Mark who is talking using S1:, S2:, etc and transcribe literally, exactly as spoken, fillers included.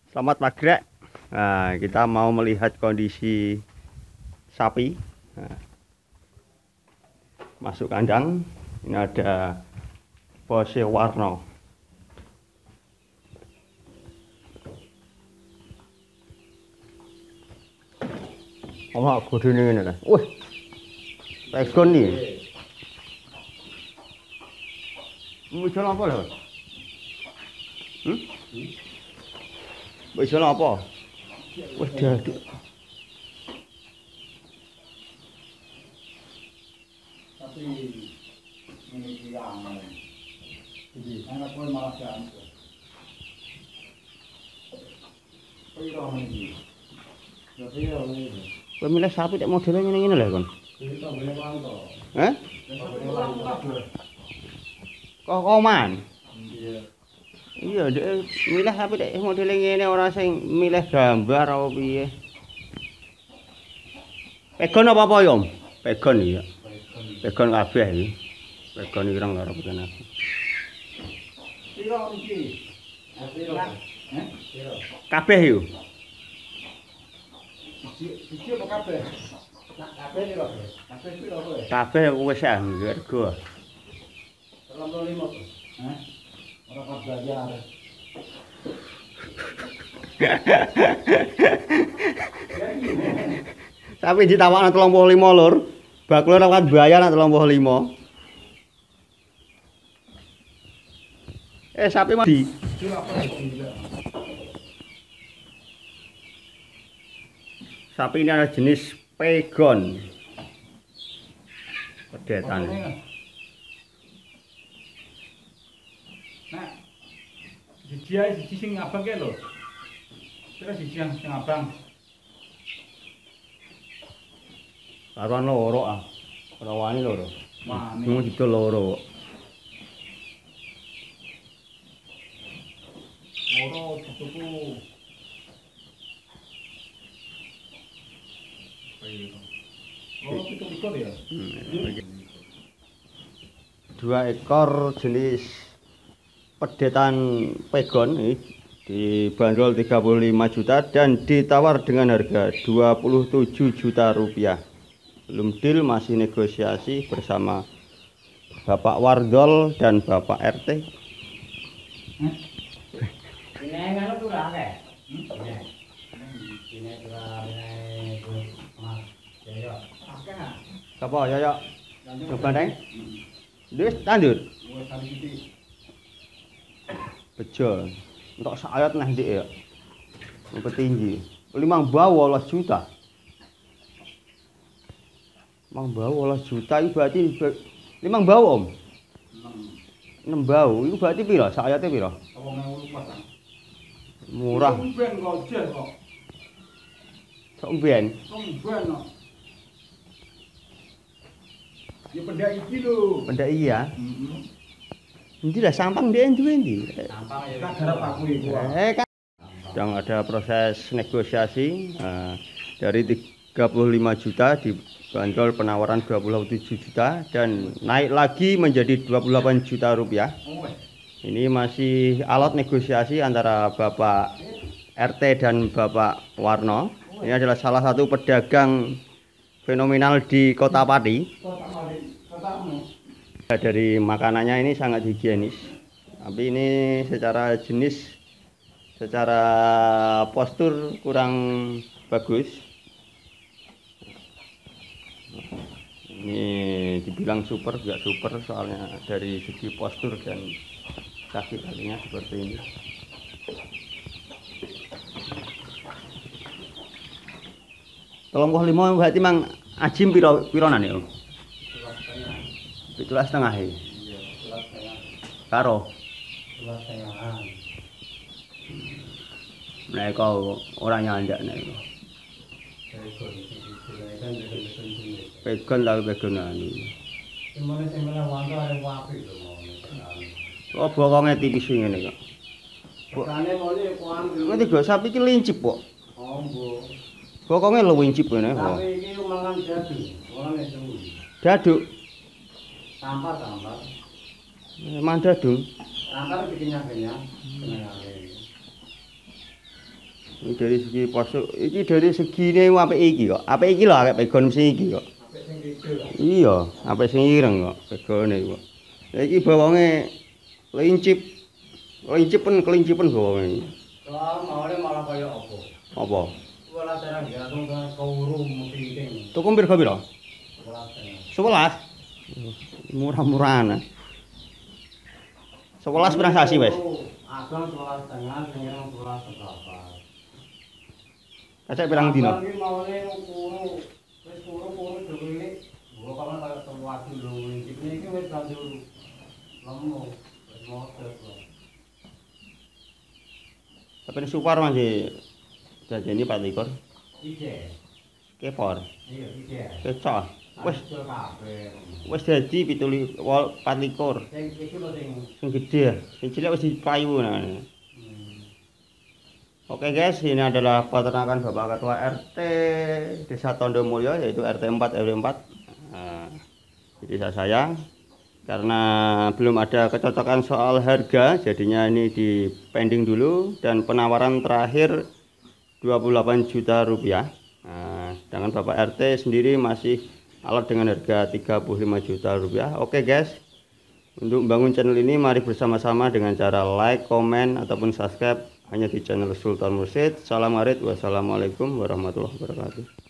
S1: Selamat maghrib. Nah, kita mau melihat kondisi sapi. Nah, masuk kandang. Ini ada Bose Warno. Oh, aku ini ini lah. Wih, pegon nih. Muncul apa loh? Hmm? Muncul apa? Wih, dia.
S2: Tapi ini hilang. Jadi anak pun malah gantung. Piro ini? Tapi ya ini.
S1: Pemilih sapi tak modelnya ini ini lah kon.
S2: Kita boleh pantau.
S1: Eh? Kok koman?
S2: Iya.
S1: Iya, dia milih sapi tak modelnya ini orang sing milih gambar apa piye? Pegon apa apa yom? Pegon iya. Pegon kabeh iki. Pegon iki rong karo pegon aku.
S2: Piro iki? Piro? Eh? Piro?
S1: Kabeh yo.
S2: Siji apa kabeh? Kabeh piro? Kabeh piro kowe?
S1: Kabeh wis ah rego.
S2: tiga puluh lima tuh. Hah? Ora pas bayar.
S1: Tapi ditawakno tiga puluh lima lur. Bakul ora kan bayar nang tiga puluh lima. Eh sapi mati. Sapi ini ada jenis pegon. Pedetan.
S2: Nah, siji ae siji sing abang ke lho. Kira siji yang sing abang.
S1: Karuan loro ah. Ora wani loro.
S2: Wani.
S1: Mung didol loro.
S2: Loro tutuku. Loro tutuku ya.
S1: Dua ekor jenis pedetan pegon ini dibanderol tiga puluh lima juta dan ditawar dengan harga dua puluh tujuh juta rupiah. Belum deal, masih negosiasi bersama Bapak Wardol dan Bapak R T.
S2: Hmm?
S3: Ini ngono tuh lah kae. Ini. Ini ora ini mas. Ya. Oke.
S1: Apa ya ya? Coba neng. Wis tandur.
S2: Wes kali iki.
S1: Bejo. Untuk sayat nah ndik ya. Untuk tinggi. lima bawa delapan juta. Mang bau delapan juta itu berarti lima bau om. enam bau itu berarti piro? Sayate piro? Murah.
S2: Ben kok jen kok.
S1: Sok mben.
S2: Ben kok. Ya pendak iki lho.
S1: Pendak iya.
S2: Heeh.
S1: Endi lah sampang ndek duwe endi?
S3: Sampang ya.
S2: Tak garap aku iku.
S1: Eh kan sedang ada proses negosiasi eh, dari tiga puluh lima juta dibanderol penawaran dua puluh tujuh juta dan naik lagi menjadi dua puluh delapan juta rupiah. Ini masih alat negosiasi antara Bapak R T dan Bapak Warno. Ini adalah salah satu pedagang fenomenal di Kota Pati. Dari makanannya ini sangat higienis. Tapi ini secara jenis, secara postur kurang bagus. Ini dibilang super, juga super soalnya dari segi postur dan kaki kakinya seperti ini. Tolong kok lima berarti mang ajim piro pironan ya? Tujuh setengah ya. Karo. Nah kau orang nyandak nih. Pegon tapi pegonan ini. Oh bokongnya tipis ini kok. Nanti gak sapi ki lincip kok. Bokongnya lo lincip ini.
S3: Tapi ini mangan dadu, orangnya sembuh.
S1: Daduk.
S3: Tampar tampar.
S1: Emang daduk.
S3: Tampar bikinnya kenyang.
S1: Ini dari segi posok, ini dari segi ini apa iki kok? Apa iki lho akeh pegon sing iki kok?
S2: Sampai sing gitu.
S1: Iya, apa sing ireng kok pegone kok. Ya iki bawangnya lincip. Lincip pun kelincipen bawangnya.
S3: Soal maunya malah kaya apa?
S1: Apa?
S3: Sekolah cara gantung ke kauru mesti
S1: Tuku piro piro?
S3: sekolah tengah.
S1: sebelas. Murah-murahan. sebelas pirang sasi wis.
S3: Abang sekolah tengah, pengen sekolah seberapa.
S1: Kacek pirang dino?
S3: Abang ini maunya kuru, wis kuru-kuru dhewe. Gua kapan kaya terwati lho, ini iki wis banjur lemu, wis model kok.
S1: Tapi ini supar masih jajani Pak Likur.
S3: Ije.
S1: Kepor.
S3: Iya, ije.
S1: Kecok. Wis
S3: Wis kabeh.
S1: wis dadi pitu pat likur.
S3: Sing iki lho sing
S1: Sing gede ya. Sing cilik wis dipayu nah. Oke guys, ini adalah peternakan Bapak Ketua R T Desa Tondo Mulyo, yaitu R T empat R W empat. Nah, di desa saya. Karena belum ada kecocokan soal harga, jadinya ini di pending dulu dan penawaran terakhir dua puluh delapan juta rupiah. Nah, sedangkan Bapak R T sendiri masih alot dengan harga tiga puluh lima juta rupiah. Oke guys, untuk membangun channel ini mari bersama-sama dengan cara like, komen ataupun subscribe hanya di channel Sultan Mursyid. Salam arit, wassalamualaikum warahmatullahi wabarakatuh.